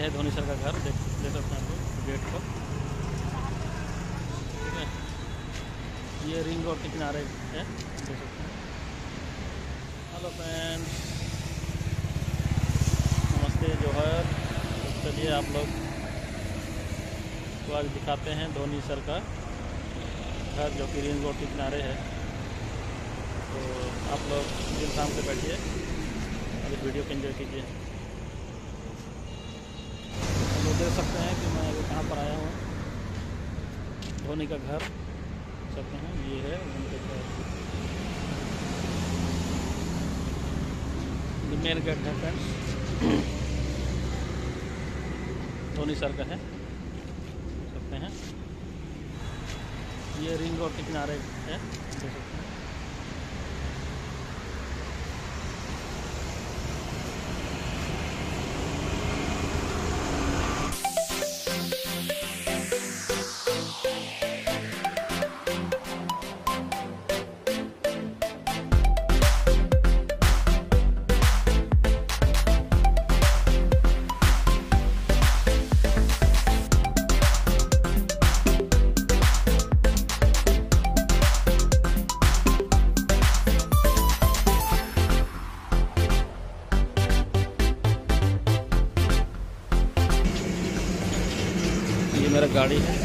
है धोनी सर का घर। देख सकते हैं आप लोग गेट को, ठीक है। ये रिंग रोड के किनारे है, देख सकते हैं। हेलो फ्रेंड्स, नमस्ते जोहर। तो चलिए आप लोग को आज दिखाते हैं धोनी सर का घर, जो कि रिंग रोड के किनारे है। तो आप लोग दिल शाम से बैठिए और इस वीडियो को एंजॉय कीजिए। हम लोग देख सकते हैं कि मैं अभी कहाँ पर आया हूँ। धोनी का घर देख सकते हैं, ये है धोनी का घर। ये मेन गेट है फ्रेंड्स, धोनी सर का है, देख सकते हैं। ये रिंग रोड के किनारे है, देख सकते हैं। ये मेरा गाड़ी है,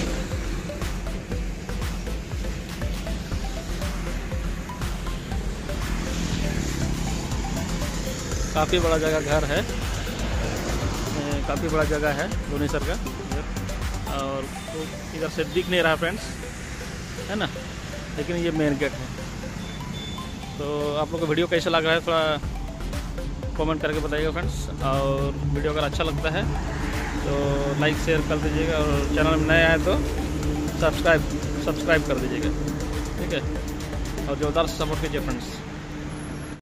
काफ़ी बड़ा जगह घर है, काफ़ी बड़ा जगह है धोनी सर का। और तो इधर से दिख नहीं रहा फ्रेंड्स, है ना, लेकिन ये मेन गेट है। तो आप लोग को वीडियो कैसा लग रहा है थोड़ा कमेंट करके बताइएगा फ्रेंड्स। और वीडियो अगर अच्छा लगता है तो लाइक शेयर कर दीजिएगा, और चैनल में नए आए तो सब्सक्राइब कर दीजिएगा, ठीक है। और जोरदार से सपोर्ट कीजिए फ्रेंड्स।